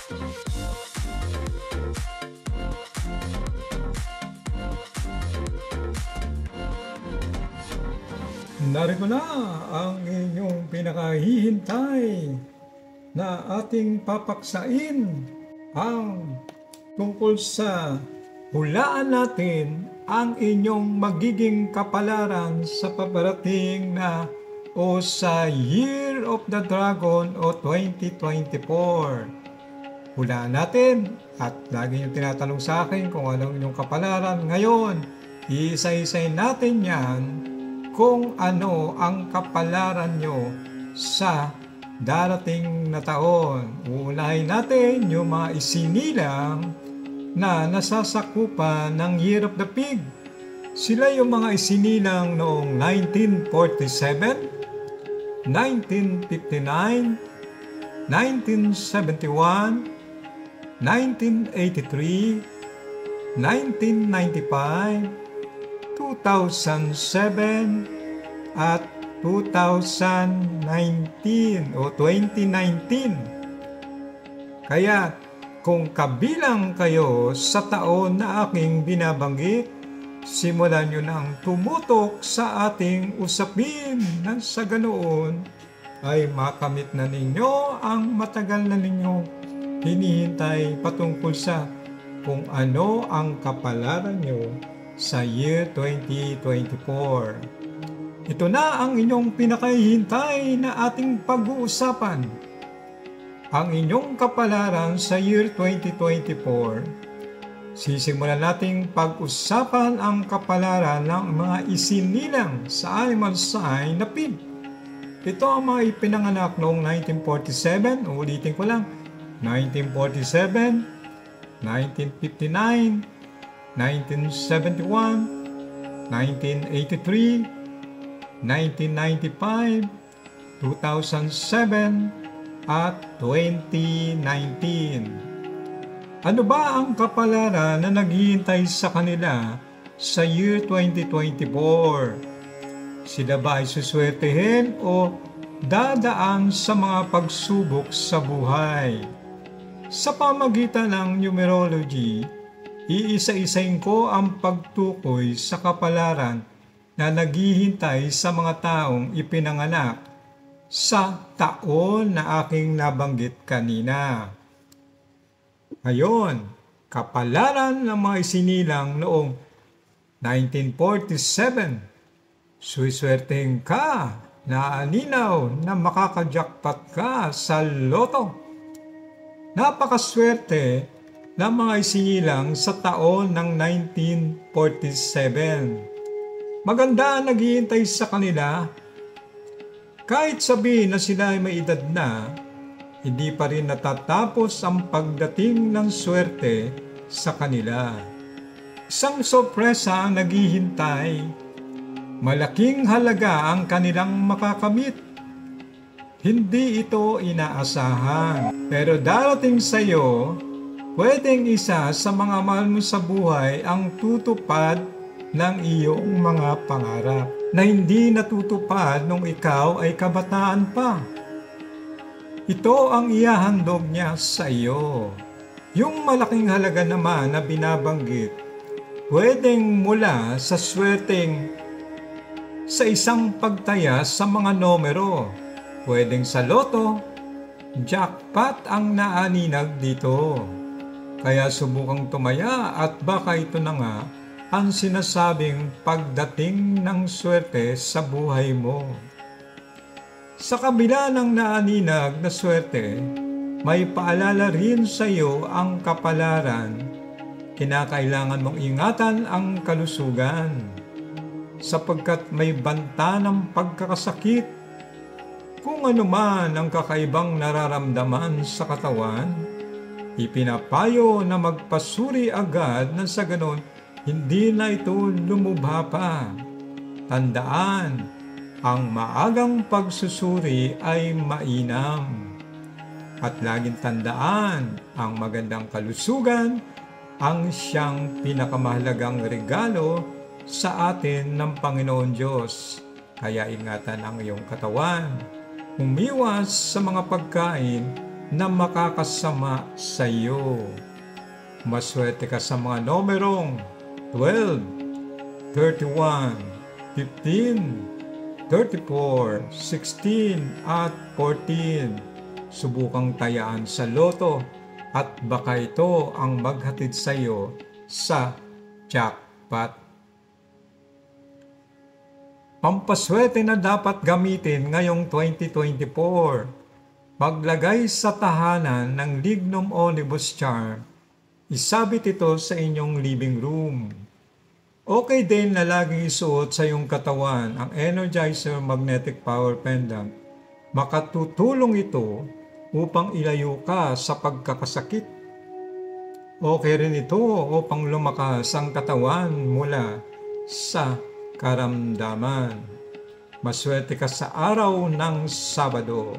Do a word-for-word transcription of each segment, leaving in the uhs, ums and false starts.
Narito na ang inyong pinakahihintay na ating papaksain, ang tungkol sa hulaan natin ang inyong magiging kapalaran sa paparating na o sa Year of the Dragon o twenty twenty-four. Hulaan natin, at lagi nyo tinatanong sa akin kung anong inyong kapalaran ngayon. Iisa-isay natin yan kung ano ang kapalaran nyo sa darating na taon. Uunahin natin yung mga isinilang na nasasakupan ng Year of the Pig. Sila yung mga isinilang noong nineteen forty-seven, nineteen fifty-nine, nineteen seventy-one, nineteen eighty-three, nineteen ninety-five, two thousand seven, at two thousand nineteen o twenty nineteen. Kaya kung kabilang kayo sa taon na aking binabanggit, simulan nyo nang tumutok sa ating usapin na sa ganoon ay makamit na ninyo ang matagal na ninyo hinihintay patungkol sa kung ano ang kapalaran nyo sa year twenty twenty-four. Ito na ang inyong pinakahihintay na ating pag-uusapan. Ang inyong kapalaran sa year twenty twenty-four. Sisimulan nating pag-usapan ang kapalaran ng mga isinilang sa animal sign na pig. Ito ang mga ipinanganak noong nineteen forty-seven, ulitin ko lang, nineteen forty-seven, nineteen fifty-nine, nineteen seventy-one, nineteen eighty-three, nineteen ninety-five, two thousand seven, at twenty nineteen. Ano ba ang kapalaran na naghihintay sa kanila sa year twenty twenty-four? Sila ba ay suswertehin o dadaan sa mga pagsubok sa buhay? Sa pamagitan ng numerology, iisa-isain ko ang pagtukoy sa kapalaran na naghihintay sa mga taong ipinanganak sa taon na aking nabanggit kanina. Ngayon, kapalaran ng mga isinilang noong nineteen forty-seven, suswertehin ka na aninaw na makakajakpat ka sa loto. Napakaswerte ng mga isinilang sa taon ng nineteen forty-seven. Maganda ang naghihintay sa kanila. Kahit sabihin na sila ay may edad na, hindi pa rin natatapos ang pagdating ng swerte sa kanila. Isang sorpresa ang naghihintay. Malaking halaga ang kanilang makakamit. Hindi ito inaasahan. Pero darating sa iyo, pwedeng isa sa mga mahal mo sa buhay ang tutupad ng iyong mga pangarap na hindi natutupad nung ikaw ay kabataan pa. Ito ang ihahandog niya sa iyo. Yung malaking halaga naman na binabanggit, pwedeng mula sa swerteng sa isang pagtaya sa mga numero. Pwedeng sa loto, jackpot ang naaninag dito. Kaya subukang tumaya at baka ito na nga ang sinasabing pagdating ng swerte sa buhay mo. Sa kabila ng naaninag na swerte, may paalala rin sa iyo ang kapalaran. Kinakailangan mong ingatan ang kalusugan, sapagkat may banta ng pagkakasakit. Kung ano man ang kakaibang nararamdaman sa katawan, ipinapayo na magpasuri agad na sa ganon hindi na ito lumubha pa. Tandaan, ang maagang pagsusuri ay mainam. At laging tandaan, ang magandang kalusugan ang siyang pinakamahalagang regalo sa atin ng Panginoon Diyos. Kaya ingatan ang iyong katawan. Umiwas sa mga pagkain na makakasama sa iyo. Maswerte ka sa mga numerong twelve, thirty-one, fifteen, thirty-four, sixteen at fourteen. Subukang tayaan sa loto at baka ito ang maghatid sa iyo sa jackpot. Pampaswerte na dapat gamitin ngayong twenty twenty-four. Paglagay sa tahanan ng Lignum Omnibus Charm. Isabit ito sa inyong living room. Okay din na laging isuot sa iyong katawan ang Energizer Magnetic Power Pendant. Makatutulong ito upang ilayo ka sa pagkakasakit. Okay rin ito upang lumakas ang katawan mula sa karamdaman. Maswerte ka sa araw ng Sabado.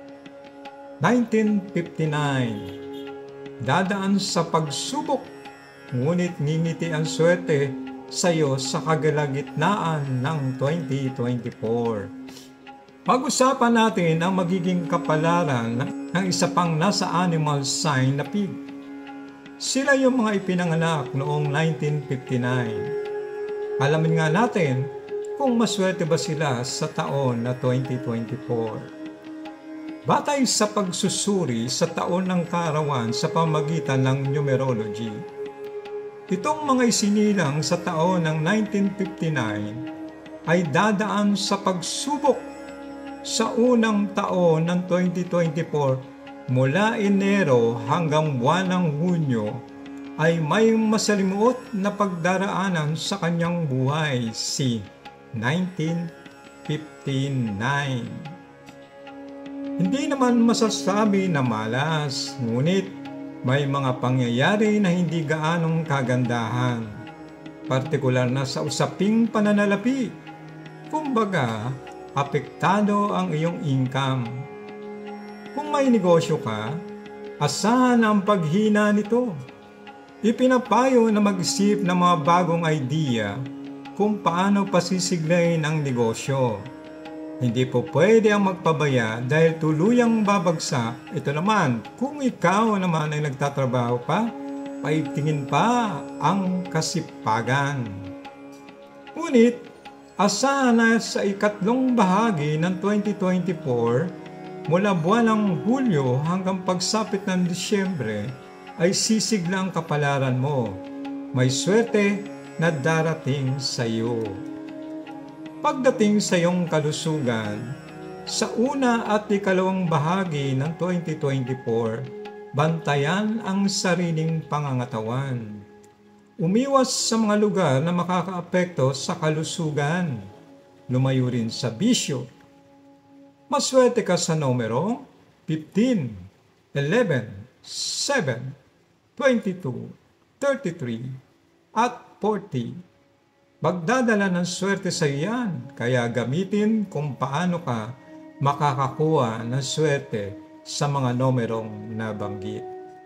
nineteen fifty-nine. Dadaan sa pagsubok, ngunit ngingiti ang swerte sa iyo sa kagalagitnaan ng twenty twenty-four. Pag-usapan natin ang magiging kapalaran ng isa pang nasa animal sign na pig. Sila yung mga ipinanganak noong nineteen fifty-nine. Alamin nga natin kung maswerte ba sila sa taon na twenty twenty-four. Batay sa pagsusuri sa taon ng kaarawan sa pamagitan ng numerology, itong mga isinilang sa taon ng nineteen fifty-nine ay dadaan sa pagsubok sa unang taon ng twenty twenty-four mula Enero hanggang buwan ng Hunyo ay may masalimuot na pagdaraanan sa kanyang buhay, si nineteen fifty-nine. Hindi naman masasabi na malas, ngunit may mga pangyayari na hindi gaanong kagandahan, partikular na sa usaping pananalapi. Kumbaga, apektado ang iyong income. Kung may negosyo ka, asahan ang paghina nito. Ipinapayo na mag-isip ng mga bagong idea kung paano pasisiglayin ang negosyo. Hindi po pwede ang magpabaya dahil tuluyang babagsak. Ito naman, kung ikaw naman ay nagtatrabaho pa, paigtingin pa ang kasipagan. Ngunit, asahan na sa ikatlong bahagi ng twenty twenty-four, mula buwan ng Hulyo hanggang pagsapit ng Disyembre, ay sisigla ang kapalaran mo. May swerte na darating sa iyo. Pagdating sa iyong kalusugan, sa una at ikalawang bahagi ng twenty twenty-four, bantayan ang sariling pangangatawan. Umiwas sa mga lugar na makakaapekto sa kalusugan. Lumayo rin sa bisyo. Maswerte ka sa numero fifteen, eleven, seven, twenty-two, thirty-three, at forty. Magdadala ng swerte sa iyan, kaya gamitin kung paano ka makakakuha ng swerte sa mga numerong nabanggit.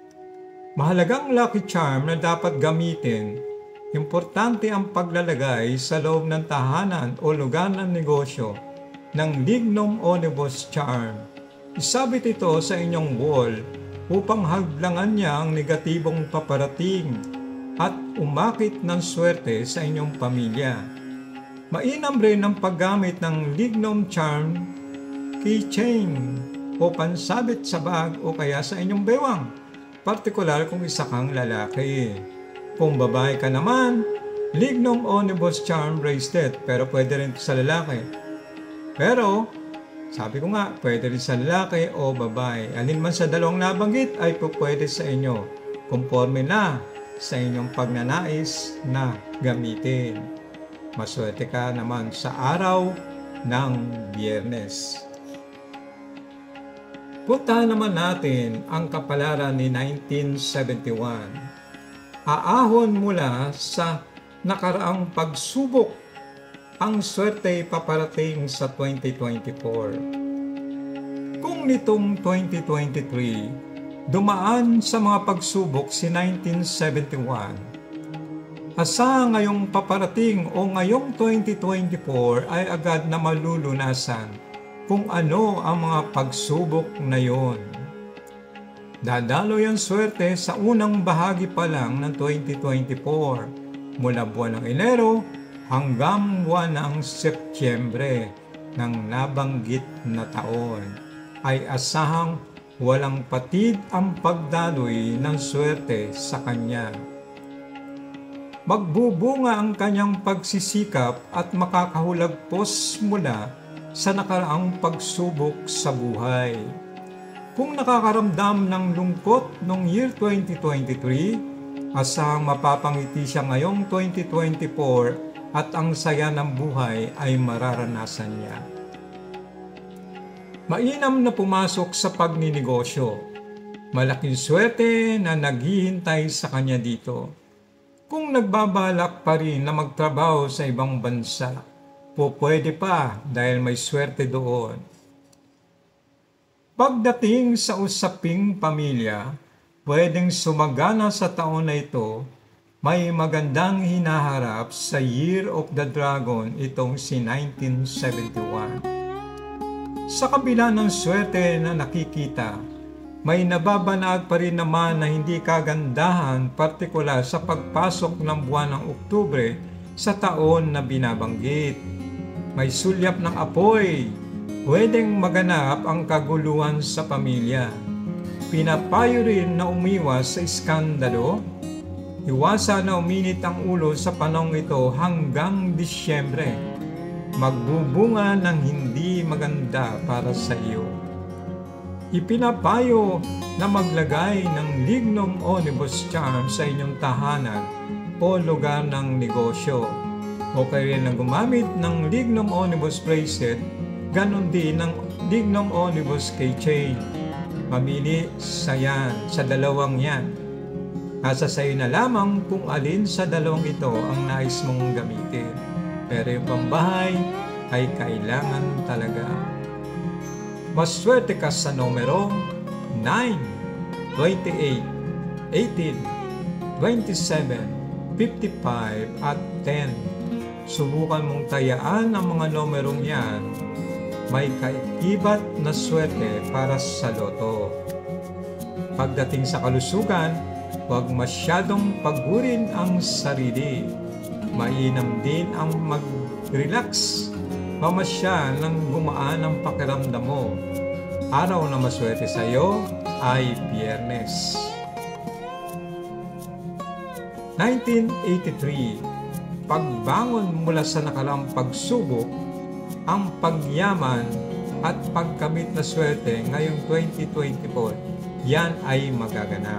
Mahalagang lucky charm na dapat gamitin, importante ang paglalagay sa loob ng tahanan o lugar ng negosyo ng Lignum Omnibus Charm. Isabit ito sa inyong wall upang hadlangan niya ang negatibong paparating at umakit ng swerte sa inyong pamilya. Mainam rin ang paggamit ng Lignum Charm keychain o pansabit sa bag o kaya sa inyong bewang, partikular kung isa kang lalaki. Kung babae ka naman, Lignum Omnibus Charm bracelet, pero pwede rin sa lalaki. Pero, sabi ko nga, pwede rin sa lalaki o babae. Alin man sa dalawang nabanggit ay pwede sa inyo. Conforme na sa inyong pagnanais na gamitin. Maswerte ka naman sa araw ng Biyernes. Punta naman natin ang kapalaran ni nineteen seventy-one. Aahon mula sa nakaraang pagsubok, ang swerte paparating sa twenty twenty-four. Kung nitong twenty twenty-three, dumaan sa mga pagsubok si nineteen seventy-one, asa ngayong paparating o ngayong twenty twenty-four ay agad na malulunasan kung ano ang mga pagsubok na yon. Dadaloy ang swerte sa unang bahagi pa lang ng twenty twenty-four, mula buwan ng Enero hanggang buwan ng Setyembre ng nabanggit na taon, ay asahang walang patid ang pagdaloy ng swerte sa kanya. Magbubunga ang kanyang pagsisikap at makakahulagpos mula sa nakaraang pagsubok sa buhay. Kung nakakaramdam ng lungkot noong year twenty twenty-three, asahang mapapangiti siya ngayong twenty twenty-four at ang saya ng buhay ay mararanasan niya. Mainam na pumasok sa pagninegosyo. Malaking swerte na naghihintay sa kanya dito. Kung nagbabalak pa rin na magtrabaho sa ibang bansa, po pwede pa dahil may swerte doon. Pagdating sa usaping pamilya, pwedeng sumagana sa taon na ito. May magandang hinaharap sa Year of the Dragon itong si nineteen seventy-one. Sa kabila ng swerte na nakikita, may nababanag pa rin naman na hindi kagandahan, partikular sa pagpasok ng buwan ng Oktubre sa taon na binabanggit. May sulyap ng apoy, pwedeng maganap ang kaguluhan sa pamilya. Pinapayo rin na umiwas sa iskandalo. Iwasan na uminit ang ulo sa panahong ito hanggang Disyembre. Magbubunga ng hindi maganda para sa iyo. Ipinapayo na maglagay ng Lignum Omnibus Charm sa inyong tahanan o lugar ng negosyo. O kayo rin na gumamit ng Lignum Omnibus Bracelet, ganon din ng Lignum Omnibus Keychain. Mamili sa yan, sa dalawang yan. Nasa sayo na lamang kung alin sa dalawang ito ang nais mong gamitin. Pero yung pambahay ay kailangan talaga. Maswerte ka sa numero nine, twenty-eight, eighteen, twenty-seven, fifty-five at ten. Subukan mong tayaan ang mga numerong yan. May kaibat na swerte para sa loto. Pagdating sa kalusugan, huwag masyadong pagurin ang sarili. Mainam din ang mag-relax. Mamasya nang gumaan ang pakiramdam mo. Araw na maswerte sa iyo ay Biyernes. nineteen eighty-three. Pagbangon mula sa nakaraang pagsubok, ang pagyaman at pagkamit na swerte ngayong twenty twenty-four, yan ay magaganap.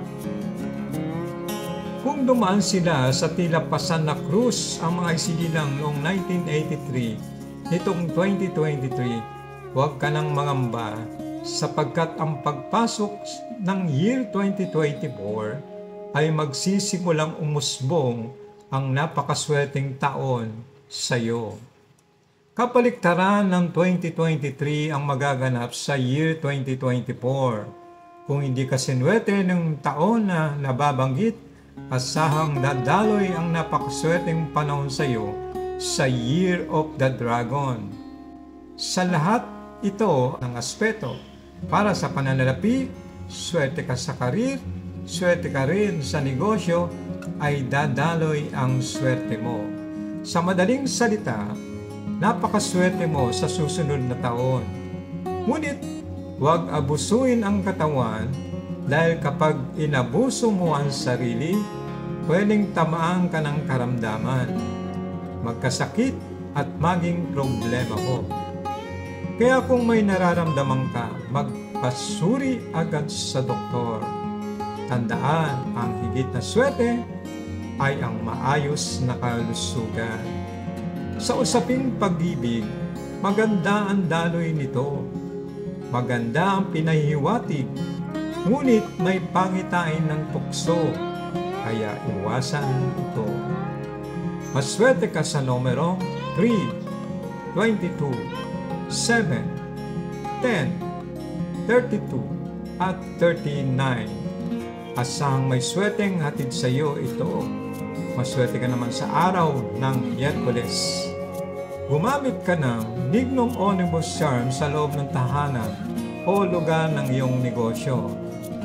Kung dumaan sila sa tila pasan na krus ang mga isinilang noong nineteen eighty-three, nitong twenty twenty-three, huwag ka nang mangamba sapagkat ang pagpasok ng year twenty twenty-four ay magsisimulang umusbong ang napakaswerteng taon sa iyo. Kapaliktaran ng twenty twenty-three ang magaganap sa year twenty twenty-four. Kung hindi ka sinwerte ng taon na nababanggit, asahang dadaloy ang napakaswerteng panahon sa iyo sa Year of the Dragon. Sa lahat ito ng aspeto, para sa pananalapi, swerte ka sa karir, swerte ka rin sa negosyo, ay dadaloy ang swerte mo. Sa madaling salita, napakaswerte mo sa susunod na taon. Ngunit, huwag abusuin ang katawan dahil kapag inabuso mo ang sarili, pwedeng tamaan ka ng karamdaman, magkasakit at maging problema mo. Kaya kung may nararamdaman ka, magpasuri agad sa doktor. Tandaan, ang higit na swerte ay ang maayos na kalusugan. Sa usaping pag-ibig, maganda ang daloy nito. Maganda ang pinahihiwatig, ngunit may pangitain ng tukso, kaya iwasan ito. Maswerte ka sa numero three, twenty-two, seven, ten, thirty-two at thirty-nine. Asang may swerteng hatid sa iyo ito. Maswerte ka naman sa araw ng Miyerkules. Gumamit ka ng Lignum Omnibus Charm sa loob ng tahanan o lugar ng iyong negosyo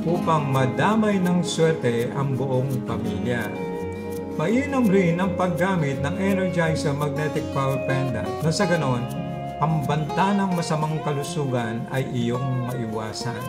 upang madamay ng swerte ang buong pamilya. Mainam rin ang paggamit ng Energizer Magnetic Power Pendant na sa ganon, ang banta ng masamang kalusugan ay iyong maiwasan.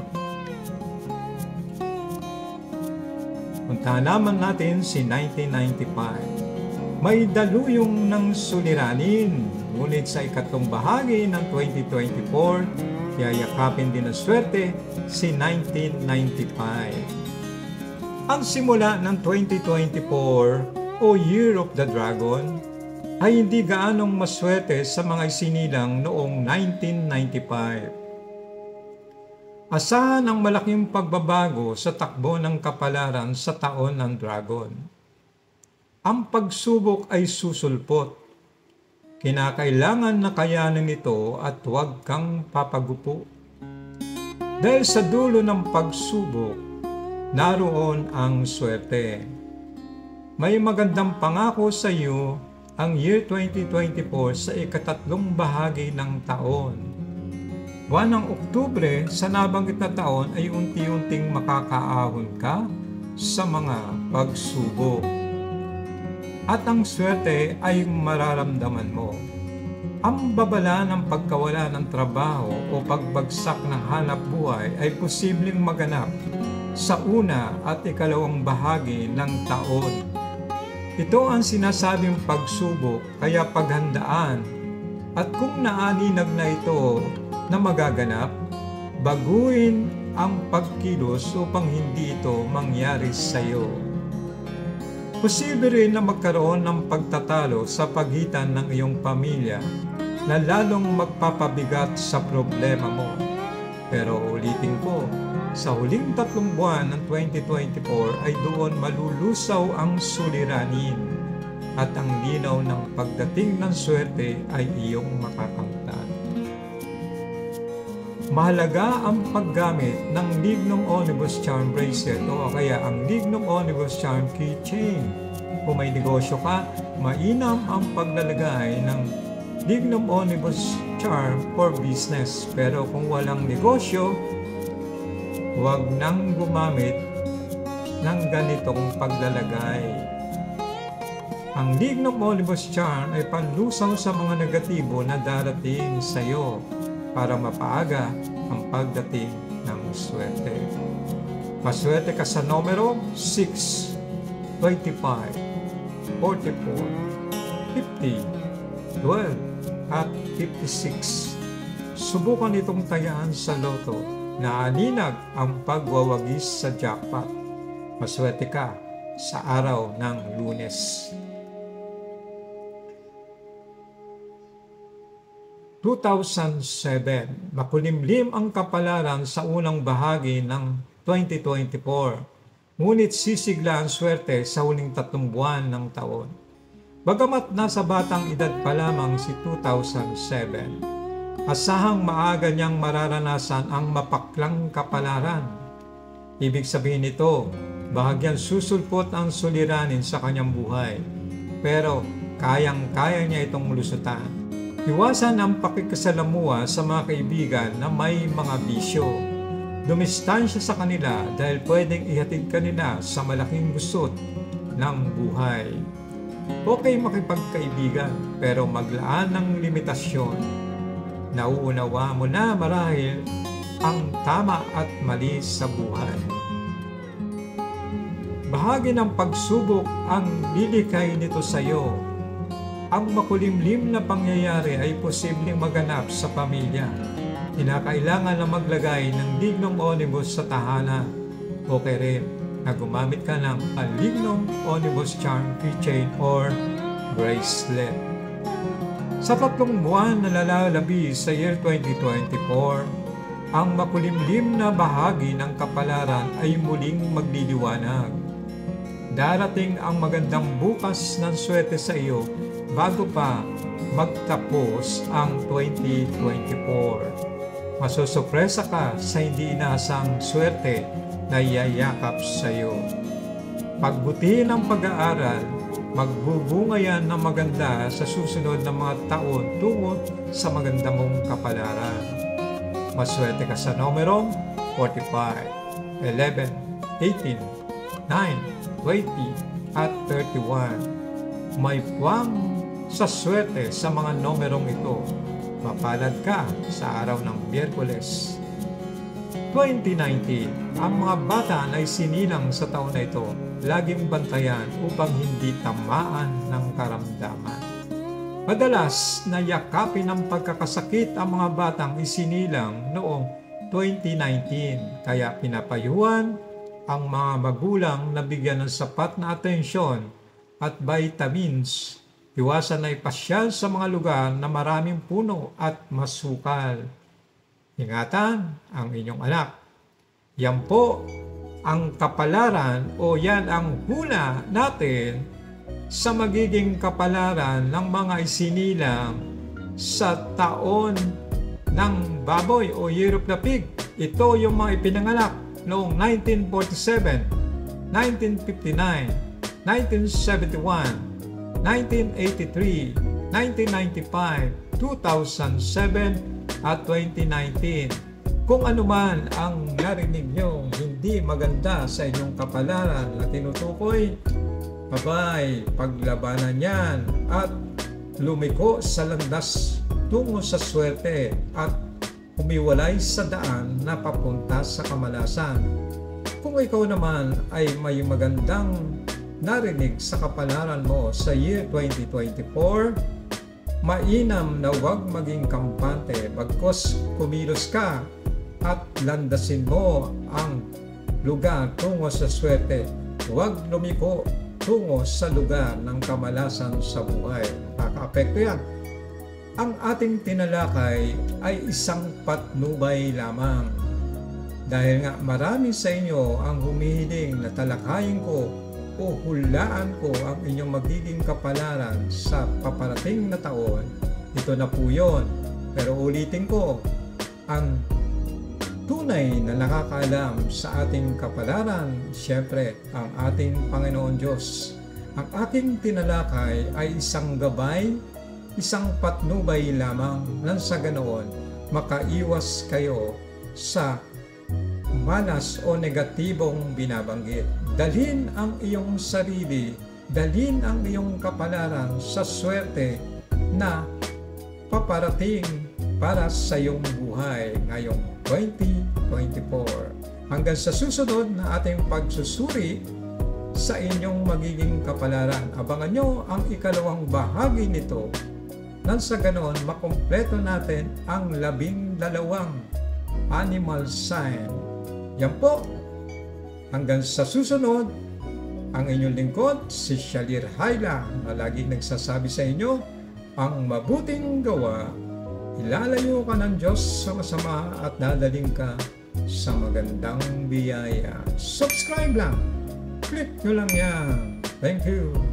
Puntahan naman natin si nineteen ninety-five. May daluyong ng suliranin, ngunit sa ikatlong bahagi ng twenty twenty-four, yayakapin din ng swerte si nineteen ninety-five. Ang simula ng twenty twenty-four o Year of the Dragon ay hindi gaanong maswerte sa mga isinilang noong nineteen ninety-five. Asahan ang malaking pagbabago sa takbo ng kapalaran sa taon ng Dragon. Ang pagsubok ay susulpot. Kinakailangan na kayanin ito at huwag kang papagupo. Dahil sa dulo ng pagsubok, naroon ang swerte. May magandang pangako sa iyo ang year twenty twenty-four sa ikatatlong bahagi ng taon. Buwan ng Oktubre sa nabanggit na taon ay unti-unting makakaahon ka sa mga pagsubok. At ang swerte ay mararamdaman mo. Ang babala ng pagkawala ng trabaho o pagbagsak ng hanap buhay ay posibleng maganap sa una at ikalawang bahagi ng taon. Ito ang sinasabing pagsubok, kaya paghandaan. At kung naaninag na ito na magaganap, baguhin ang pagkilos upang hindi ito mangyari sa iyo. Posible rin na magkaroon ng pagtatalo sa pagitan ng iyong pamilya na lalong magpapabigat sa problema mo. Pero ulitin ko, sa huling tatlong buwan ng twenty twenty-four ay doon malulusaw ang suliranin at ang linaw ng pagdating ng swerte ay iyong makakamtan. Mahalaga ang paggamit ng Lignum Omnibus Charm Bracelet o kaya ang Lignum Omnibus Charm Keychain. Kung may negosyo ka, mainam ang paglalagay ng Lignum Omnibus Charm for business. Pero kung walang negosyo, huwag nang gumamit ng ganitong paglalagay. Ang Lignum Omnibus Charm ay panlusaw sa mga negatibo na darating sa iyo para mapaaga ang pagdating ng swerte. Maswerte ka sa numero six, twenty-five, forty-four, fifty, twelve, at fifty-six. Subukan itong tayaan sa loto na aninag ang pagwawagis sa jackpot. Maswerte ka sa araw ng Lunes. two thousand seven, makulimlim ang kapalaran sa unang bahagi ng twenty twenty-four, ngunit sisigla ang swerte sa huling tatlong buwan ng taon. Bagamat nasa batang edad pa lamang si two thousand seven, asahang maaga niyang mararanasan ang mapaklang kapalaran. Ibig sabihin nito, bahagyang susulpot ang suliranin sa kanyang buhay, pero kayang-kaya niya itong lusutan. Iwasan ang pakikasalamuha sa mga kaibigan na may mga bisyo. Dumistansya sa kanila dahil pwedeng ihatid kanila sa malaking gusot ng buhay. Okay makipagkaibigan pero maglaan ng limitasyon. Nauunawa mo na marahil ang tama at mali sa buhay. Bahagi ng pagsubok ang lilikay nito sa iyo. Ang makulimlim na pangyayari ay posibleng maganap sa pamilya. Kinakailangan na maglagay ng Lignum Omnibus sa tahanan. Okay rin na gumamit ka ng Lignum Omnibus Charm Keychain or Bracelet. Sa tatlong buwan na lalalabi sa year twenty twenty-four, ang makulimlim na bahagi ng kapalaran ay muling magliliwanag. Darating ang magandang bukas ng swerte sa iyo bago pa magtapos ang twenty twenty-four. Masusupresa ka sa hindi inaasang swerte na yayakap sa iyo. Pagbutihin ang pag-aaral, magbubunga yan ng maganda sa susunod na mga taon tungo sa maganda mong kapalaran. Maswerte ka sa numero forty-five, eleven, eighteen, nine, twenty, at thirty-one. May puwang sa swerte sa mga numerong ito. Mapalad ka sa araw ng Miyerkules. twenty nineteen. Ang mga bata na isinilang sa taon na ito, laging bantayan upang hindi tamaan ng karamdaman. Madalas na yakapin ng pagkakasakit ang mga batang isinilang noong twenty nineteen, kaya pinapayuhan ang mga magulang na bigyan ng sapat na atensyon at vitamins. Iwasan na ipasyal sa mga lugar na maraming puno at masukal. Ingatan ang inyong anak. Yan po ang kapalaran o yan ang hula natin sa magiging kapalaran ng mga isinilang sa taon ng baboy o Year of the Pig. Ito yung mga ipinanganak noong nineteen forty-seven, nineteen fifty-nine, nineteen seventy-one, nineteen eighty-three, nineteen ninety-five, two thousand seven, at twenty nineteen. Kung ano man ang narinig nyo hindi maganda sa inyong kapalaran na tinutukoy, abay, paglabanan yan at lumiko sa landas tungo sa swerte at umiwalay sa daan na papunta sa kamalasan. Kung ikaw naman ay may magandang narinig sa kapalaran mo sa year twenty twenty-four, mainam na huwag maging kampante, bagkos kumilos ka at landasin mo ang lugar tungo sa swerte. Huwag lumiko tungo sa lugar ng kamalasan sa buhay. Nakaka-apekto yan. Ang ating tinalakay ay isang patnubay lamang. Dahil nga marami sa inyo ang humihiling na talakayin ko o hulaan ko ang inyong magiging kapalaran sa paparating na taon, ito na po yun. Pero ulitin ko, ang tunay na nakakaalam sa ating kapalaran, siyempre, ang ating Panginoon Diyos. Ang aking tinalakay ay isang gabay, isang patnubay lamang nang sa ganoon makaiwas kayo sa malas o negatibong binabanggit. Dalhin ang iyong sarili, dalhin ang iyong kapalaran sa swerte na paparating para sa iyong buhay ngayong twenty twenty-four. Hanggang sa susunod na ating pagsusuri sa inyong magiging kapalaran. Abangan nyo ang ikalawang bahagi nito nang sa ganoon makumpleto natin ang labing dalawang animal sign. Yan po. Hanggang sa susunod, ang inyong lingkod, si Shalir Hayla, na laging nagsasabi sa inyo, ang mabuting gawa, ilalayo ka ng Diyos sa masama at dadaling ka sa magandang biyaya. Subscribe lang. Click nyo lang yan. Thank you.